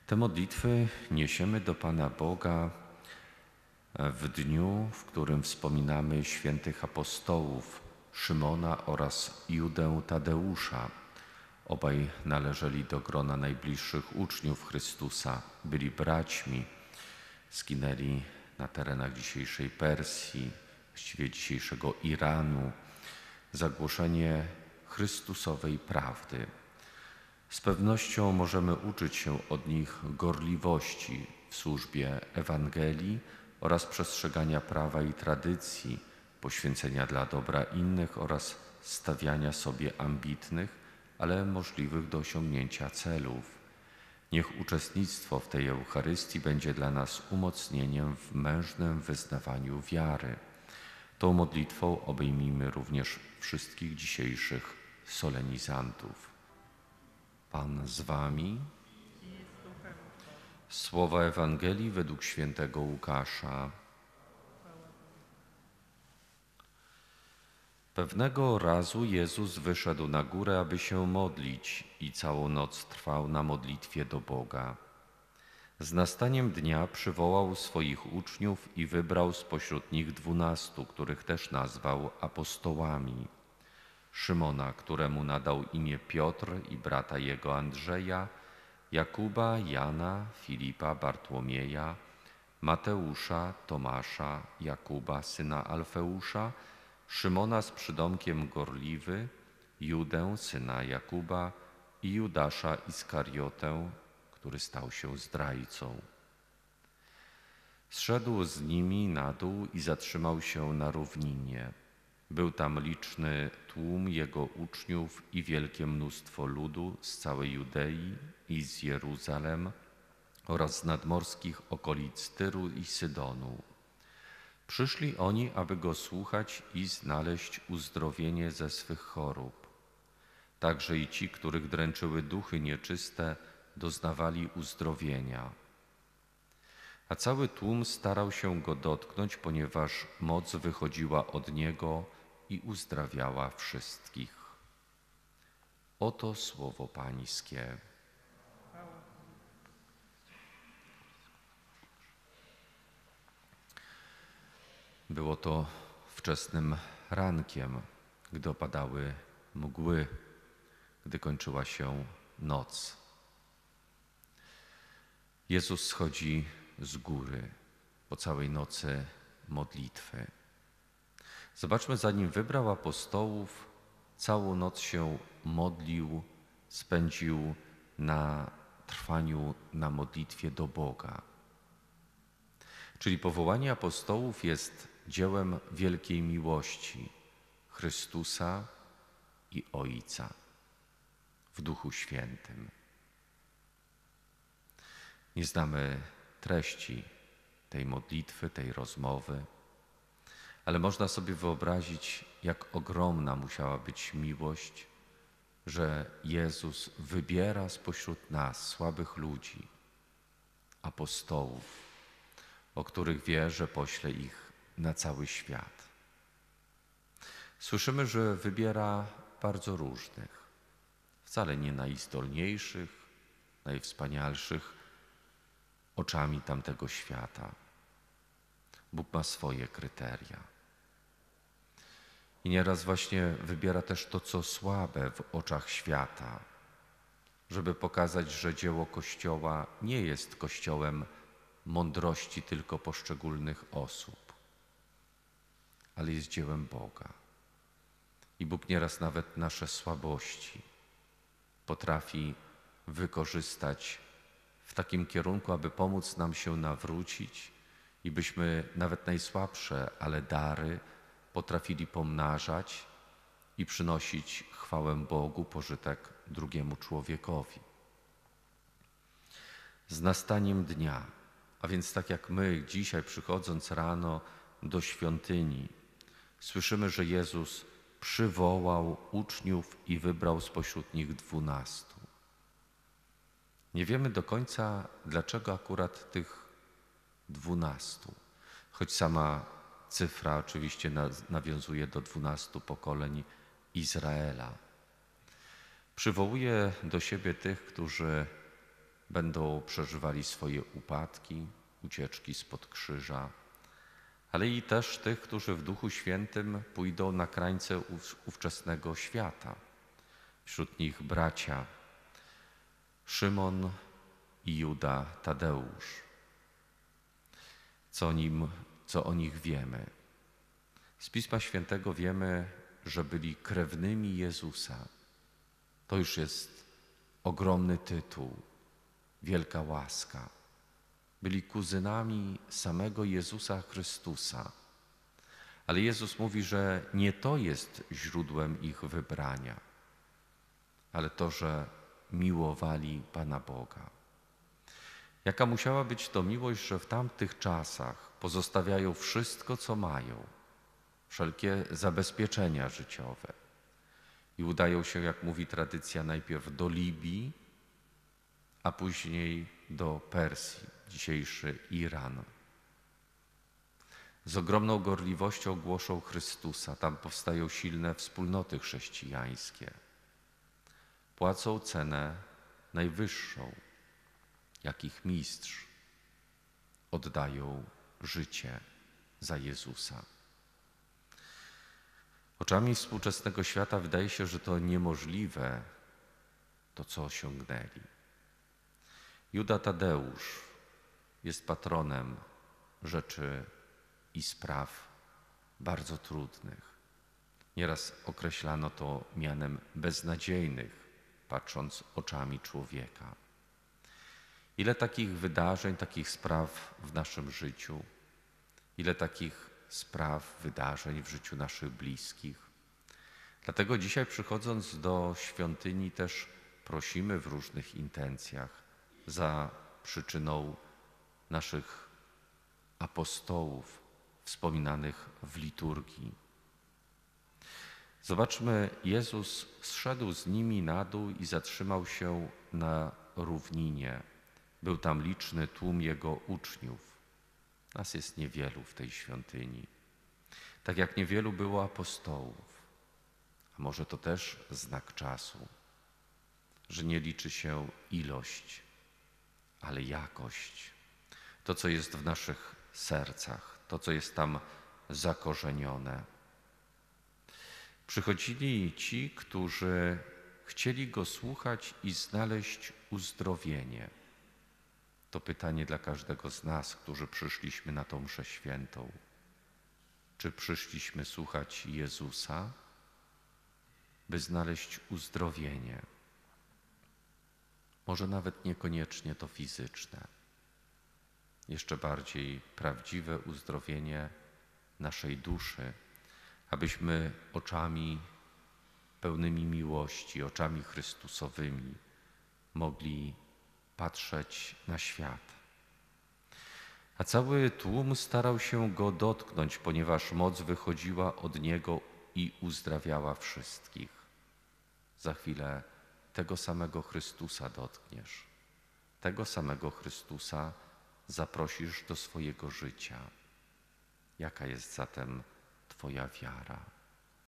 Te modlitwy niesiemy do Pana Boga w dniu, w którym wspominamy świętych apostołów Szymona oraz Judę Tadeusza. Obaj należeli do grona najbliższych uczniów Chrystusa, byli braćmi, zginęli na terenach dzisiejszej Persji, właściwie dzisiejszego Iranu, za głoszenie Chrystusowej prawdy. Z pewnością możemy uczyć się od nich gorliwości w służbie Ewangelii oraz przestrzegania prawa i tradycji, poświęcenia dla dobra innych oraz stawiania sobie ambitnych, ale możliwych do osiągnięcia celów. Niech uczestnictwo w tej Eucharystii będzie dla nas umocnieniem w mężnym wyznawaniu wiary. Tą modlitwą obejmijmy również wszystkich dzisiejszych solenizantów. Pan z wami. Słowa Ewangelii według świętego Łukasza. Pewnego razu Jezus wyszedł na górę, aby się modlić i całą noc trwał na modlitwie do Boga. Z nastaniem dnia przywołał swoich uczniów i wybrał spośród nich 12, których też nazwał apostołami. Szymona, któremu nadał imię Piotr, i brata jego Andrzeja, Jakuba, Jana, Filipa, Bartłomieja, Mateusza, Tomasza, Jakuba, syna Alfeusza, Szymona z przydomkiem Gorliwy, Judę, syna Jakuba i Judasza Iskariotę, który stał się zdrajcą. Zszedł z nimi na dół i zatrzymał się na równinie. Był tam liczny tłum jego uczniów i wielkie mnóstwo ludu z całej Judei i z Jeruzalem oraz z nadmorskich okolic Tyru i Sydonu. Przyszli oni, aby go słuchać i znaleźć uzdrowienie ze swych chorób. Także i ci, których dręczyły duchy nieczyste, doznawali uzdrowienia. A cały tłum starał się go dotknąć, ponieważ moc wychodziła od niego i uzdrawiała wszystkich. Oto słowo Pańskie. Było to wczesnym rankiem, gdy opadały mgły, gdy kończyła się noc. Jezus schodzi z góry po całej nocy modlitwy. Zobaczmy, zanim wybrał apostołów, całą noc się modlił, spędził na trwaniu na modlitwie do Boga. Czyli powołanie apostołów jest dziełem wielkiej miłości Chrystusa i Ojca w Duchu Świętym. Nie znamy treści tej modlitwy, tej rozmowy, ale można sobie wyobrazić, jak ogromna musiała być miłość, że Jezus wybiera spośród nas, słabych ludzi, apostołów, o których wie, że pośle ich na cały świat. Słyszymy, że wybiera bardzo różnych, wcale nie najzdolniejszych, najwspanialszych oczami tamtego świata. Bóg ma swoje kryteria. I nieraz właśnie wybiera też to, co słabe w oczach świata, żeby pokazać, że dzieło Kościoła nie jest Kościołem mądrości tylko poszczególnych osób, ale jest dziełem Boga. I Bóg nieraz nawet nasze słabości potrafi wykorzystać w takim kierunku, aby pomóc nam się nawrócić i byśmy nawet najsłabsze, ale dary potrafili pomnażać i przynosić chwałę Bogu, pożytek drugiemu człowiekowi. Z nastaniem dnia, a więc tak jak my dzisiaj przychodząc rano do świątyni, słyszymy, że Jezus przywołał uczniów i wybrał spośród nich 12. Nie wiemy do końca, dlaczego akurat tych 12, choć sama cyfra oczywiście nawiązuje do 12 pokoleń Izraela. Przywołuje do siebie tych, którzy będą przeżywali swoje upadki, ucieczki spod krzyża, ale i też tych, którzy w Duchu Świętym pójdą na krańce ówczesnego świata. Wśród nich bracia Szymon i Juda Tadeusz. Co o nich wiemy? Z Pisma Świętego wiemy, że byli krewnymi Jezusa. To już jest ogromny tytuł, wielka łaska. Byli kuzynami samego Jezusa Chrystusa. Ale Jezus mówi, że nie to jest źródłem ich wybrania, ale to, że miłowali Pana Boga. Jaka musiała być to miłość, że w tamtych czasach pozostawiają wszystko, co mają, wszelkie zabezpieczenia życiowe i udają się, jak mówi tradycja, najpierw do Libii, a później do Persji, dzisiejszy Iran. Z ogromną gorliwością głoszą Chrystusa. Tam powstają silne wspólnoty chrześcijańskie. Płacą cenę najwyższą, jak ich mistrz. Oddają życie za Jezusa. Oczami współczesnego świata wydaje się, że to niemożliwe, to co osiągnęli. Juda Tadeusz jest patronem rzeczy i spraw bardzo trudnych. Nieraz określano to mianem beznadziejnych, patrząc oczami człowieka. Ile takich wydarzeń, takich spraw w naszym życiu, ile takich spraw, wydarzeń w życiu naszych bliskich. Dlatego dzisiaj, przychodząc do świątyni, też prosimy w różnych intencjach za przyczyną naszych apostołów wspominanych w liturgii. Zobaczmy, Jezus zszedł z nimi na dół i zatrzymał się na równinie. Był tam liczny tłum Jego uczniów. Nas jest niewielu w tej świątyni. Tak jak niewielu było apostołów. A może to też znak czasu, że nie liczy się ilość, ale jakość. To, co jest w naszych sercach, to, co jest tam zakorzenione. Przychodzili ci, którzy chcieli Go słuchać i znaleźć uzdrowienie. To pytanie dla każdego z nas, którzy przyszliśmy na tą mszę świętą. Czy przyszliśmy słuchać Jezusa, by znaleźć uzdrowienie? Może nawet niekoniecznie to fizyczne. Jeszcze bardziej prawdziwe uzdrowienie naszej duszy, abyśmy oczami pełnymi miłości, oczami Chrystusowymi mogli patrzeć na świat. A cały tłum starał się Go dotknąć, ponieważ moc wychodziła od Niego i uzdrawiała wszystkich. Za chwilę tego samego Chrystusa dotkniesz. Tego samego Chrystusa zaprosisz do swojego życia. Jaka jest zatem Twoja wiara?